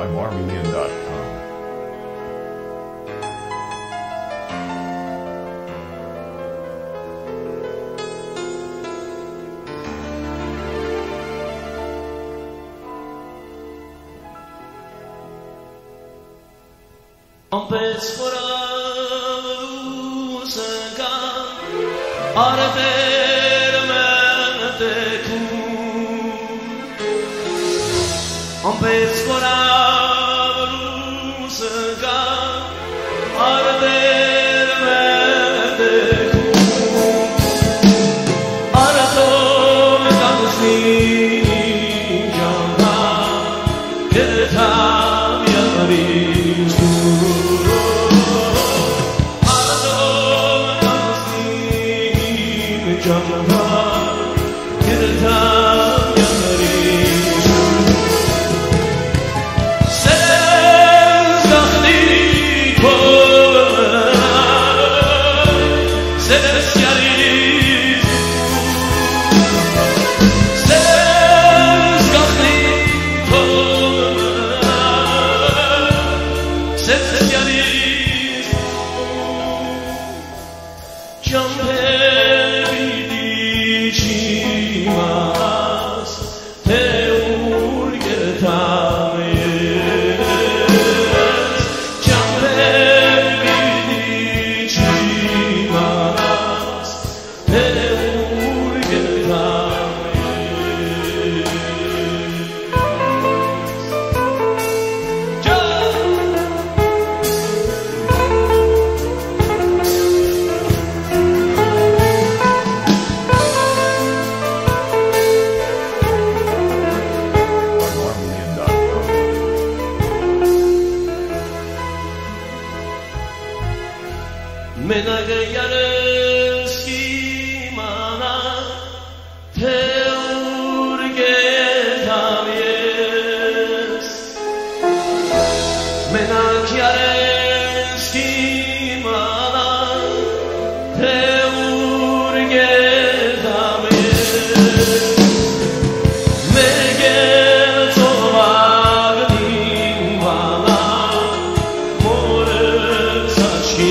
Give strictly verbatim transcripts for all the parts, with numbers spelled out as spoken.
I'm Armenian dot com. Ամպես խորաուսը կա արտեր մտեքում Ամպես խորաուսը կա արտեր մտեքում Արտոն կանգնի ժամա կերթամ յարի Մենակ յարս կիմանա, թե ուր գետամ ես Մենակ յարս կիմանա, թե ուր գետամ ես Մեկ էլ ծովագնին վանա, մորս աչքի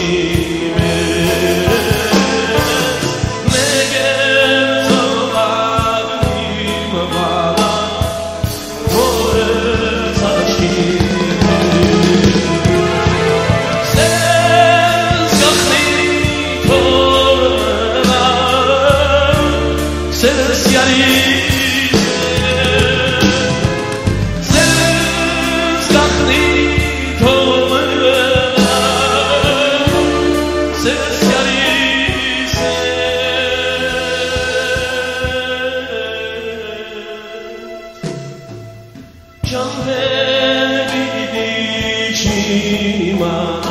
Jump in, baby,